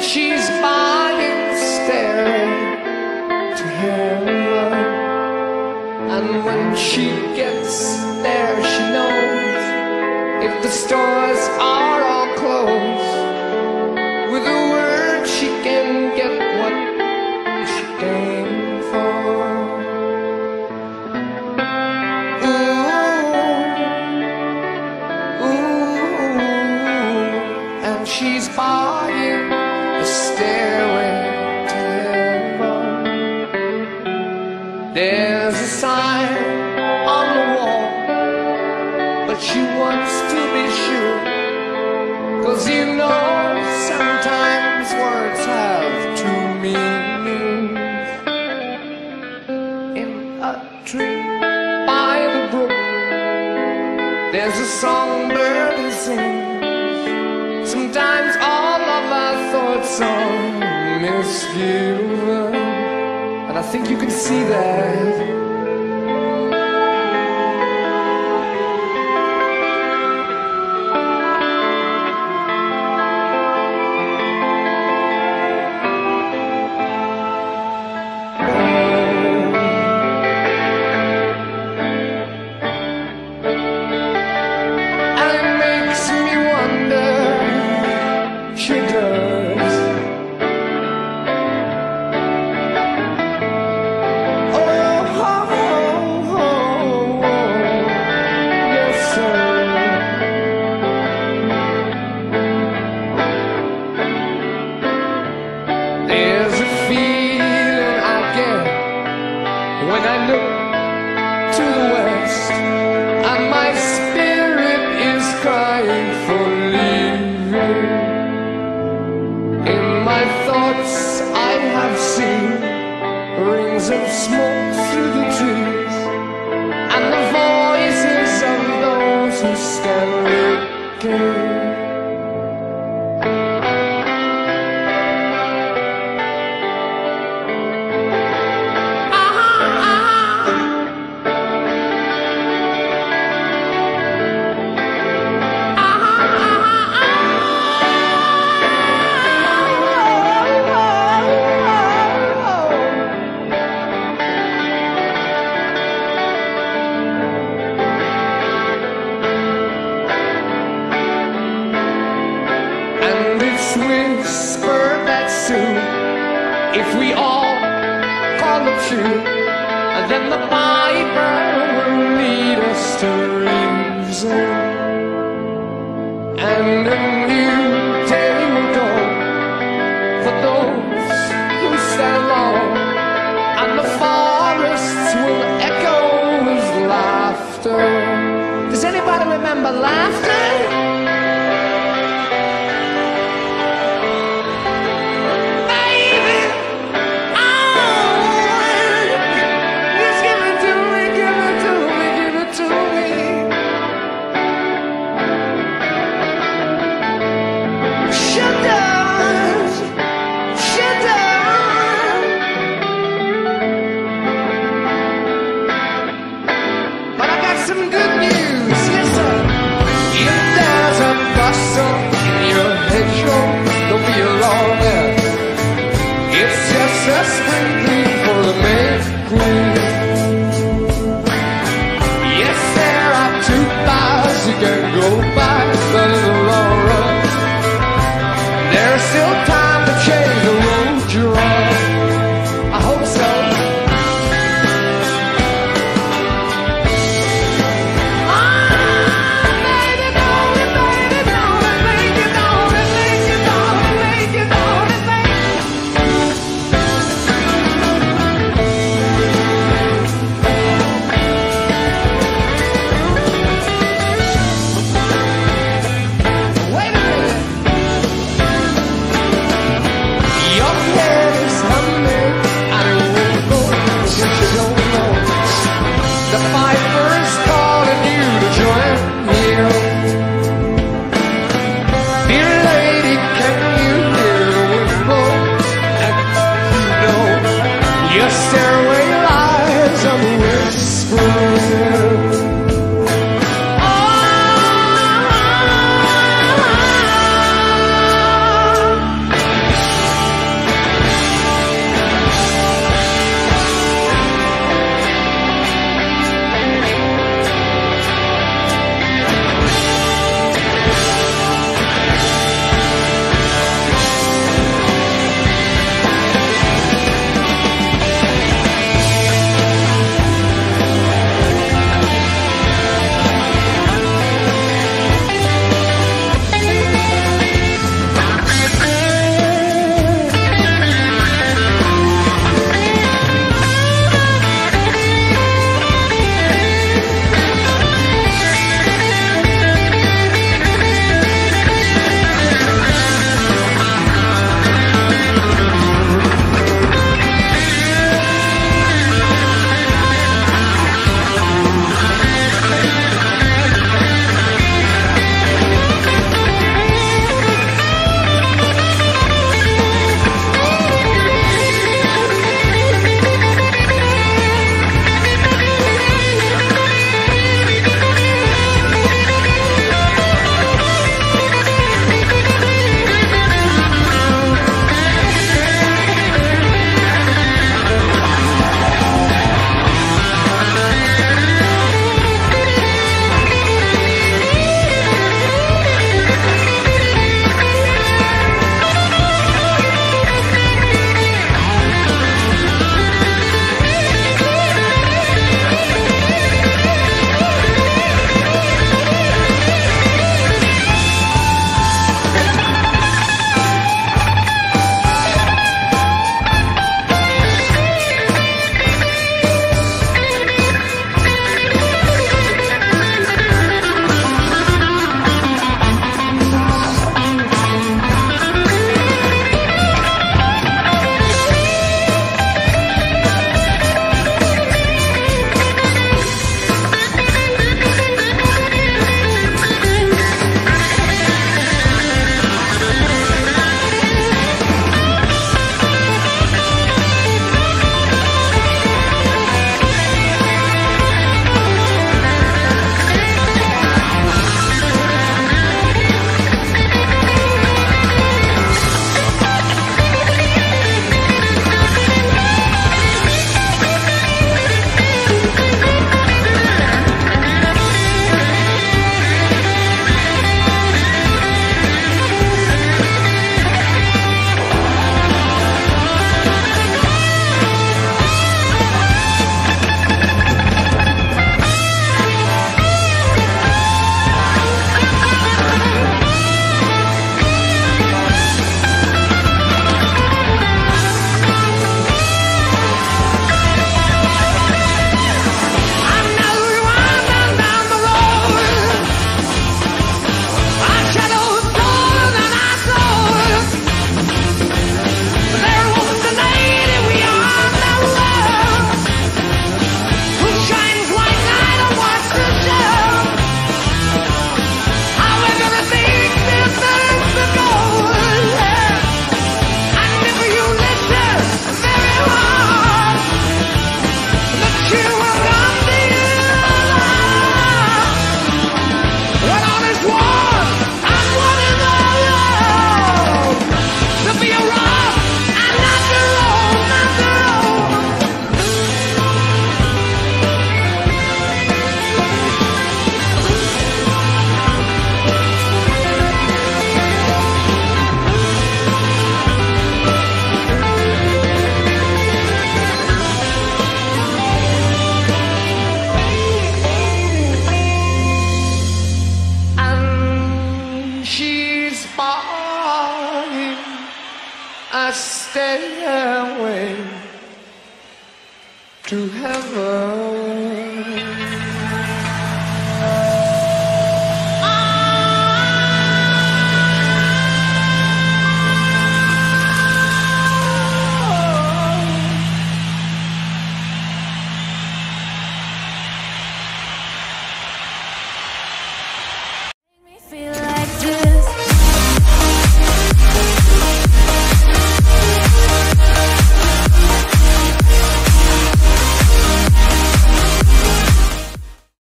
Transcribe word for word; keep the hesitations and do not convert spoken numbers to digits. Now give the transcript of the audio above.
she's buying Stairway to heaven. And when she gets there, she knows if the stores are all closed, with a word she can get what she came for. Ooh, ooh, and she's buying the Stairway to heaven. There's a sign on the wall, but she wants to be sure, 'cause you know sometimes words have two meanings. In a tree by the brook, there's a songbird who sings. Sometimes all of our thoughts are misgiven, and I think you can see that. When I look to the west, and my spirit is crying for leaving. In my thoughts I have seen rings of smoke through the trees, and the voices of those who stand looking. Whisper that soon, if we all call it true, then the Piper will lead us to reason, and a new day will dawn for those who stand long, and the forests will echo with laughter. Does anybody remember laughter?